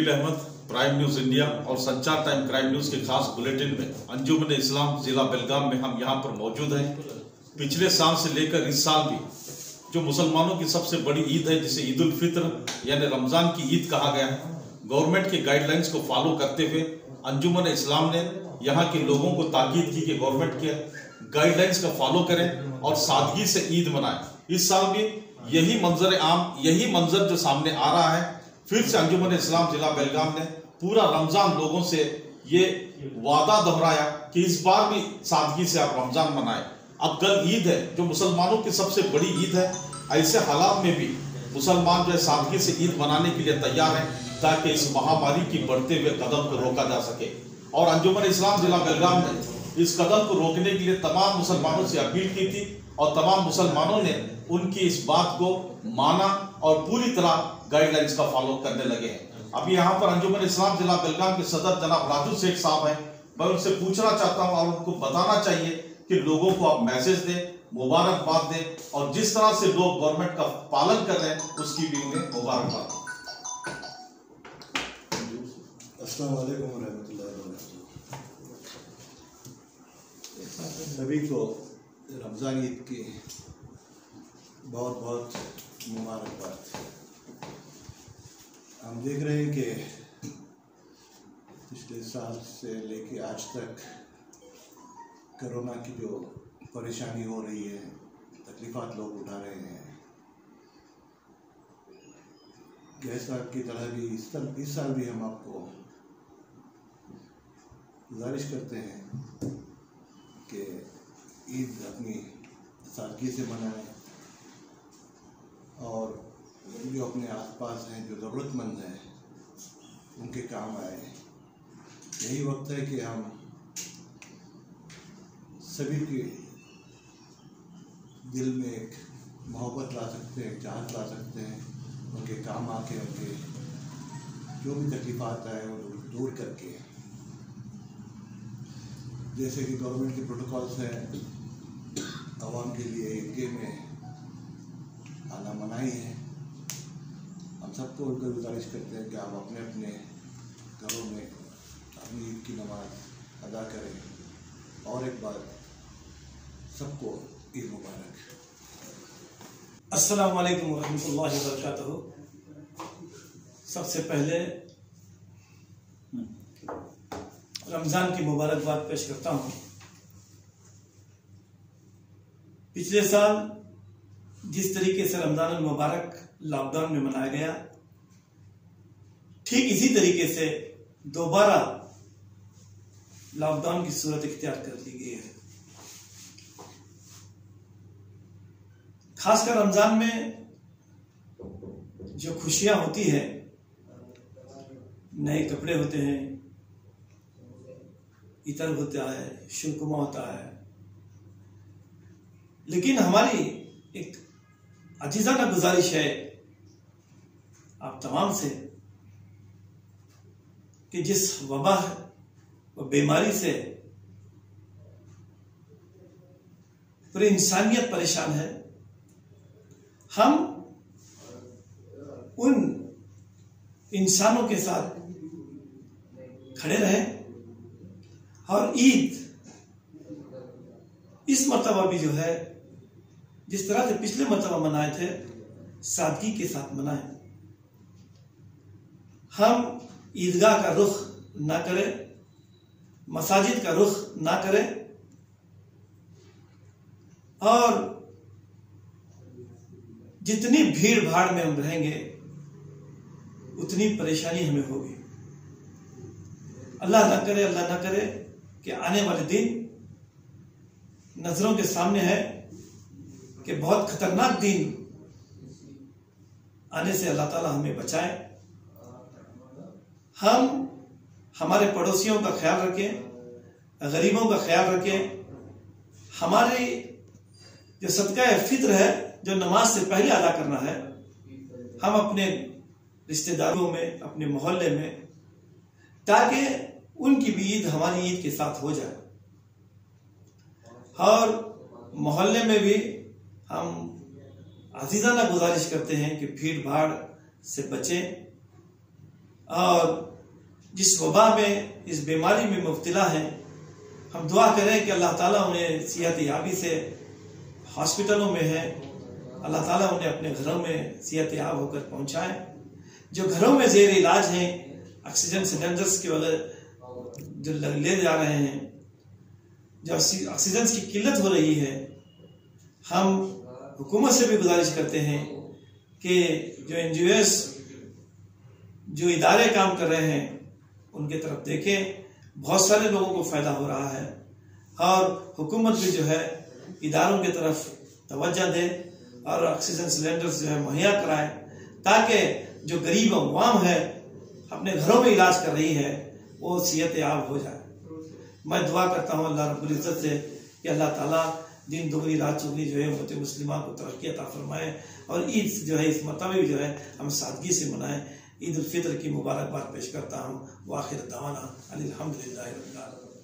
जलील Ahmad, Prime News India और Sanchar time crime news के खास बुलेटिन में अंजुमन इस्लाम जिला बेलगाम में हम यहाँ पर मौजूद हैं। पिछले साल से लेकर इस साल भी जो मुसलमानों की सबसे बड़ी ईद है, जिसे ईद उल फित्र यानी रमजान की ईद कहा गया है, गवर्नमेंट के गाइडलाइंस को फॉलो करते हुए अंजुमन इस्लाम ने यहाँ के लोगों को ताकीद की कि गवर्नमेंट के गाइडलाइंस का फॉलो करें और सादगी से ईद मनाएं। इस साल भी यही मंजर जो सामने आ रहा है। फिर से अंजुमन इस्लाम जिला बेलगाम ने पूरा रमजान लोगों से ये वादा दोहराया कि इस बार भी सादगी से आप रमजान मनाएं। अब कल ईद है जो मुसलमानों की सबसे बड़ी ईद है। ऐसे हालात में भी मुसलमान जो है सादगी से ईद मनाने के लिए तैयार हैं ताकि इस महामारी की बढ़ते हुए कदम को रोका जा सके। और अंजुमन इस्लाम जिला बेलगाम ने इस कदम को रोकने के लिए तमाम मुसलमानों से अपील की थी और तमाम मुसलमानों ने उनकी इस बात को माना और पूरी तरह गाइडलाइंस का फॉलो करने लगे हैं। अभी यहाँ पर अंजुमन इस्लाम जिला बेलगाम के सदर जनाब राजू शेख साहब हैं। मैं उनसे पूछना चाहता हूँ और उनको बताना चाहिए कि लोगों को आप मैसेज दें, मुबारकबाद दें और जिस तरह से लोग गवर्नमेंट का पालन कर रहे हैं उसकी भी उन्हें मुबारकबाद। अस्सलाम वालेकुम रहमतुल्लाहि व बरकातहू। सभी को रमज़ान ईद की बहुत बहुत मुबारकबाद। हम देख रहे हैं कि पिछले साल से लेके आज तक कोरोना की जो परेशानी हो रही है, तकलीफ़ात लोग उठा रहे हैं। गैस साहब की तरह भी इस साल भी हम आपको गुजारिश करते हैं कि ईद अपनी सादगी से मनाएं और जो अपने आसपास हैं, जो ज़रूरतमंद हैं, उनके काम आए। यही वक्त है कि हम सभी के दिल में एक मोहब्बत ला सकते हैं, एक चाहत ला सकते हैं, उनके काम आके उनके जो भी तकलीफ़ात आए वो दूर करके। जैसे कि गवर्नमेंट के प्रोटोकॉल्स हैं, आवाम के लिए ईदगाह में आना मनाही है। हम सबको उनका गुजारिश करते हैं कि आप अपने अपने घरों में अपनी ईद की नमाज अदा करें। और एक बार सबको ईद मुबारक। अस्सलाम वालेकुम रहमतुल्लाहि व बरकातहू। सबसे पहले रमज़ान की मुबारकबाद पेश करता हूँ। पिछले साल जिस तरीके से रमज़ान मुबारक लॉकडाउन में मनाया गया, ठीक इसी तरीके से दोबारा लॉकडाउन की सूरत इख्तियार कर ली गई है। खासकर रमज़ान में जो खुशियां होती है, नए कपड़े होते हैं, इतर होता है, शुल्कुमा होता है, लेकिन हमारी एक अजीज़ाना गुजारिश है आप तमाम से कि जिस वबा व बीमारी से पूरी इंसानियत परेशान है, हम उन इंसानों के साथ खड़े रहें और ईद इस मर्तबा भी जो है जिस तरह से पिछले मर्तबा मनाए थे, सादगी के साथ मनाएं। हम ईदगाह का रुख ना करें, मसाजिद का रुख ना करें और जितनी भीड़ भाड़ में हम रहेंगे उतनी परेशानी हमें होगी। अल्लाह ना करे कि आने वाले दिन नजरों के सामने है कि बहुत खतरनाक दिन आने से अल्लाह ताला हमें बचाए। हम हमारे पड़ोसियों का ख्याल रखें, गरीबों का ख्याल रखें। हमारी जो सदका फित्र है, जो नमाज से पहले अदा करना है, हम अपने रिश्तेदारों में, अपने मोहल्ले में, ताकि उनकी भी ईद हमारी ईद के साथ हो जाए। और मोहल्ले में भी हम अजीज़ाना गुजारिश करते हैं कि भीड़ भाड़ से बचें और जिस वबा में, इस बीमारी में मुब्तला हैं, हम दुआ करें कि अल्लाह ताला उन्हें सेहत याबी से, हॉस्पिटलों में है, अल्लाह ताला उन्हें अपने घरों में सेहत याब होकर पहुंचाए। जो घरों में ज़ेर इलाज हैं, ऑक्सीजन सिलेंडर्स की वजह जो ले जा रहे हैं, जो ऑक्सीजन की किल्लत हो रही है, हम हुकूमत से भी गुजारिश करते हैं कि जो NGOs, जो इदारे काम कर रहे हैं, उनके तरफ देखें। बहुत सारे लोगों को फ़ायदा हो रहा है और हुकूमत भी जो है इदारों की तरफ तवज्जो दे और ऑक्सीजन सिलेंडर्स जो है मुहैया कराए, ताकि जो गरीब अवाम है अपने घरों में इलाज कर रही है वो सेहत याब हो जाए। मैं दुआ करता हूँ अल्लाह रब्बुल इज़्ज़त से कि अल्लाह ताला दिन दुगनी रात चौगनी जो है उम्मत मुस्लिमा को तरक्की अता फरमाए और ईद जो है इस मरतबे भी जो है हम सादगी से मनाएं। ईद उल फितर की मुबारकबाद पेश करता हूँ। वाखिर दावाना अनिल हम्दुलिल्लाहि रब्बिल आलमीन।